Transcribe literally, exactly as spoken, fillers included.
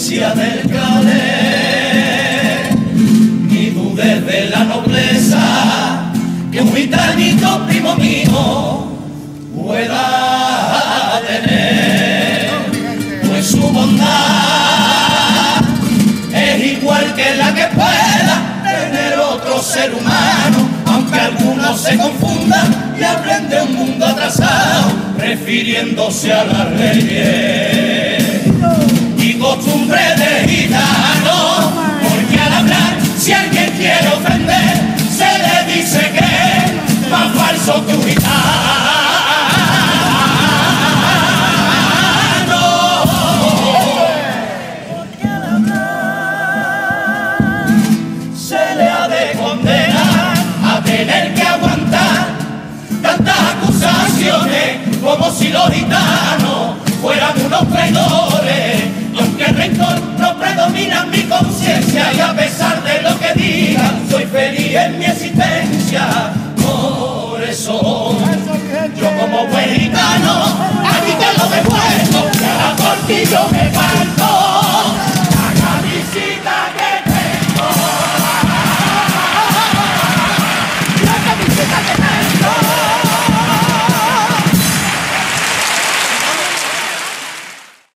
herencia del calé, ni dudes de la nobleza que un gitanito primo mío pueda tener, pues su bondad es igual que la que pueda tener otro ser humano, aunque algunos se confundan y hablen de un mundo atrasado, refiriéndose a las leyes y costumbre de gitano, porque al hablar, si alguien quiere ofender, se le dice que es más falso que un gitano. Porque al hablar, se le ha de condenar a tener que aguantar tantas acusaciones como si los gitanos fueran unos traidores. Y aunque el rencor no predomina en mi conciencia, y a pesar de lo que diga, soy feliz en mi existencia,